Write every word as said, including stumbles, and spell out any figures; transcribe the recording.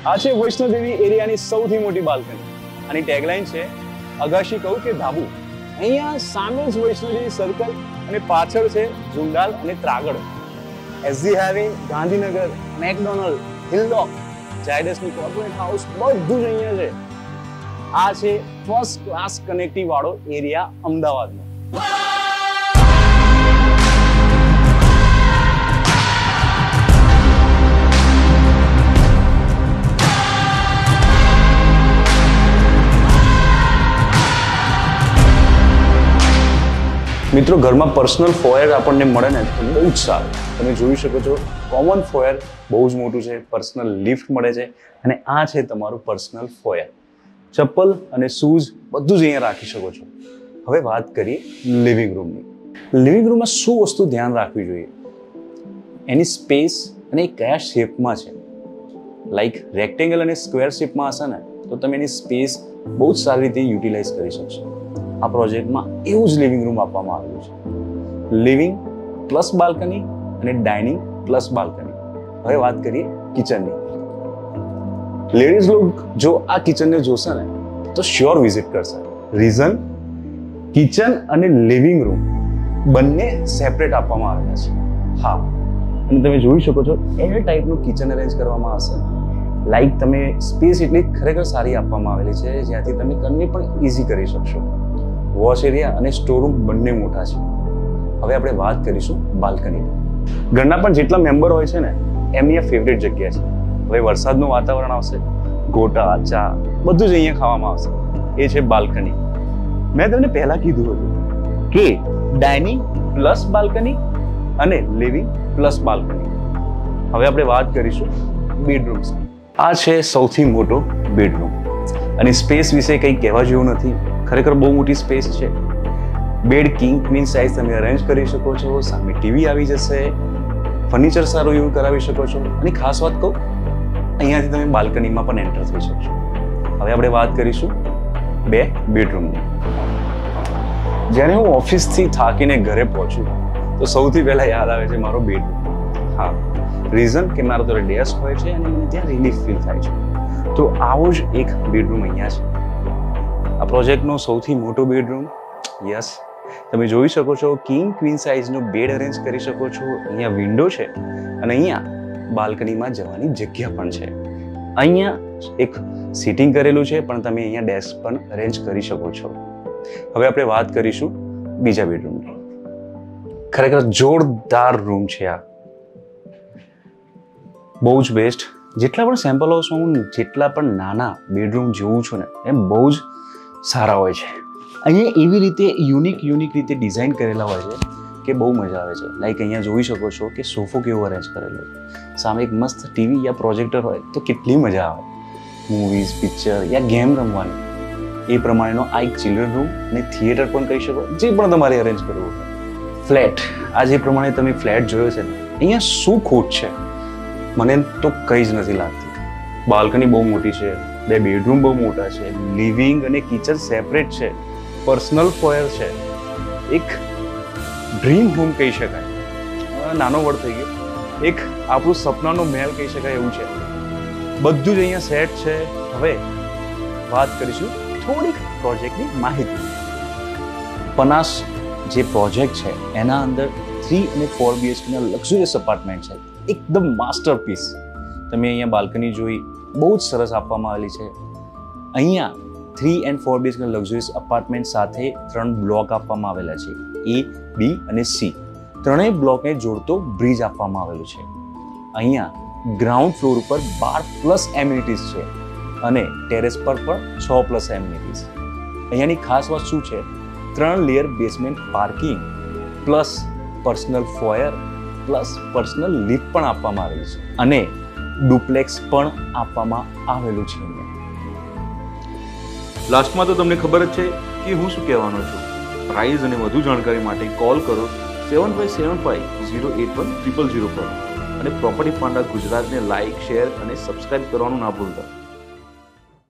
આ છે વૈષ્ણોદેવી એરિયાની સૌથી મોટી બાલ્કની. આની ટેગલાઈન છે અગાશી કહું કે ધાબુ. અહીંયા સામે જ વૈષ્ણોદેવી સર્કલ અને પાછળ છે જુંડાલ અને Tragad. SG highway, Gandhinagar, McDonald, હિલડોક, જાયડસની કોર્પોરેટ હાઉસ બધું જ અહીંયા છે. આ છે ફર્સ્ટ ક્લાસ કનેક્ટિવ વાળો એરિયા અમદાવાદનો. મિત્રો, ઘરમાં પર્સનલ ફોયર આપણને મળે ને તો બહુ જ સારું. તમે જોઈ શકો છો કોમન ફોયર બહુ જ મોટું છે, પર્સનલ લિફ્ટ મળે છે અને આ છે તમારું પર્સનલ ફોયર. ચપ્પલ અને શૂઝ બધું જ અહીંયા રાખી શકો છો. હવે વાત કરીએ લિવિંગ રૂમની. લિવિંગ રૂમમાં શું વસ્તુ ધ્યાન રાખવી જોઈએ? એની સ્પેસ અને એ કયા શેપમાં છે. લાઈક રેક્ટેંગલ અને સ્ક્વેર શેપમાં હશે ને તો તમે એની સ્પેસ બહુ જ સારી રીતે યુટિલાઇઝ કરી શકશો. આ પ્રોજેક્ટમાં એવું જ લિવિંગ રૂમ આપવામાં આવ્યું છે. લિવિંગ પ્લસ બાલ્કની અને ડાઇનિંગ પ્લસ બાલ્કની. હવે વાત કરીએ કિચનની. લેડીઝ લોક જો આ કિચનને જોશે ને તો શ્યોર વિઝિટ કરશે. રીઝન, કિચન અને લિવિંગ રૂમ બંને સેપરેટ આપવામાં આવેલા છે. હા, અને તમે જોઈ શકો છો એ ટાઈપનું કિચન અરેન્જ કરવામાં આવશે. લાઈક તમે સ્પેસ એટલી ખરેખર સારી આપવામાં આવેલી છે જ્યાંથી તમે કન્વે પણ ઇઝી કરી શકશો. વોશ એરિયા અને સ્ટોર રૂમ બંને મોટા છે. હવે આપણે વાત કરીશું બાલ્કનીની. ઘરના પણ જેટલા મેમ્બર હોય છે ને એમની આ ફેવરેટ જગ્યા છે. હવે વરસાદનું વાતાવરણ આવશે, ગોટા, ચા બધું જ અહીંયા ખાવામાં આવશે. એ છે બાલ્કની. મેં તમને પહેલા કીધું હતું કે ડાઇનિંગ પ્લસ બાલ્કની અને લિવિંગ પ્લસ બાલ્કની. હવે આપણે વાત કરીશું બેડરૂમ્સ. આ છે સૌથી મોટો બેડરૂમ અને સ્પેસ વિશે કંઈ કહેવા જેવું નથી. ખરેખર બહુ મોટી સ્પેસ છે. બેડ કિંગ ક્વીન સાઇઝ તમે અરેન્જ કરી શકો છો. સામે ટીવી આવી જશે. ફર્નિચર સારું એવું કરાવી શકો છો. અને ખાસ વાત કહું, અહીંયાથી તમે બાલ્કનીમાં પણ એન્ટર થઈ શકશો. હવે આપણે વાત કરીશું બે બેડરૂમની. જ્યારે હું ઓફિસથી થાકીને ઘરે પહોંચું તો સૌથી પહેલા યાદ આવે છે મારો બેડરૂમ. હા, રીઝન કે મારો તો ડેસ્ક હોય છે અને મને ત્યાં રિલીફ ફીલ થાય છે. તો આવો જ એક બેડરૂમ અહીંયા છે. આ પ્રોજેક્ટનો સૌથી મોટો બેડરૂમ. યસ, તમે જોઈ શકો છો કિંગ ક્વીન સાઇઝનો બેડ અરેન્જ કરી શકો છો. અહીંયા વિન્ડો છે અને અહીંયા બાલ્કનીમાં જવાની જગ્યા પણ છે. અહીંયા એક સિટિંગ કરેલું છે પણ તમે અહીંયા ડેસ્ક પણ અરેન્જ કરી શકો છો. હવે આપણે વાત કરીશું બીજા બેડરૂમની. ખરેખર જોરદાર રૂમ છે આ. બહુ જ બેસ્ટ. જેટલા પણ સેમ્પલ હાઉસમાં હું જેટલા પણ નાના બેડરૂમ જોઉં છું ને એમ બહુ જ સારા હોય છે. અહીંયા એવી રીતે યુનિક યુનિક રીતે ડિઝાઇન કરેલા હોય છે કે બહુ મજા આવે છે. લાઈક અહીંયા જોઈ શકો છો કે સોફો કેવો અરેન્જ કરેલો હોય. સામે એક મસ્ત ટીવી યા પ્રોજેક્ટર હોય તો કેટલી મજા આવે મૂવીઝ, પિક્ચર યા ગેમ રમવાની. એ પ્રમાણેનો આ એક ચિલ્ડ્રન રૂમ અને થિયેટર પણ કહી શકો, જે પણ તમારે અરેન્જ કરવું. ફ્લેટ, આ જે પ્રમાણે તમે ફ્લેટ જોયો છે ને અહીંયા શું ખોટ છે મને તો કંઈ જ નથી લાગતી. બાલ્કની બહુ મોટી છે, બે બેડરૂમ બહુ મોટા છે, લિવિંગ અને કિચન સેપરેટ છે, પર્સનલ ફોયર છે. એક ડ્રીમ હોમ કહી શકાય. નાનો વર્ડ થઈ ગયો. એક આપણું સપનાનો મહેલ કહી શકાય એવું છે. બધું જ અહીંયા સેટ છે. હવે વાત કરીશું થોડીક પ્રોજેક્ટની માહિતી. પનાસ જે પ્રોજેક્ટ છે એના અંદર થ્રી અને ફોર બીએચકેના લક્ઝુરિયસ અપાર્ટમેન્ટ છે. એકદમ માસ્ટરપીસ. તમે અહીંયા બાલ્કની જોઈ, બહુ જ સરસ આપવામાં આવેલી છે. અહીંયા three and four BHK luxurious apartment સાથે ત્રણ બ્લોક આપવામાં આવેલા છે. એ, બી અને સી. ત્રણેય બ્લોકને જોડતો બ્રિજ આપવામાં આવેલું છે. અહીંયા ગ્રાઉન્ડ ફ્લોર ઉપર બાર પ્લસ એમ્યુનિટીઝ છે અને ટેરેસ પર પણ છ પ્લસ એમ્યુનિટીઝ. અહીંયાની ખાસ વાત શું છે? ત્રણ layer basement parking plus personal foyer plus personal lift પણ આપવામાં આવેલી છે અને ડુપ્લેક્સ પણ આપવામાં આવેલું છે. લાસ્ટમાં તો તમને ખબર જ છે કે હું શું કહેવાનો છું. પ્રાઇઝ અને વધુ જાણકારી માટે કોલ કરો seven five seven five zero eight one triple zero પર અને પ્રોપર્ટી પાંડા ગુજરાતને લાઇક, શેર અને સબસ્ક્રાઇબ કરવાનું ના ભૂલતા.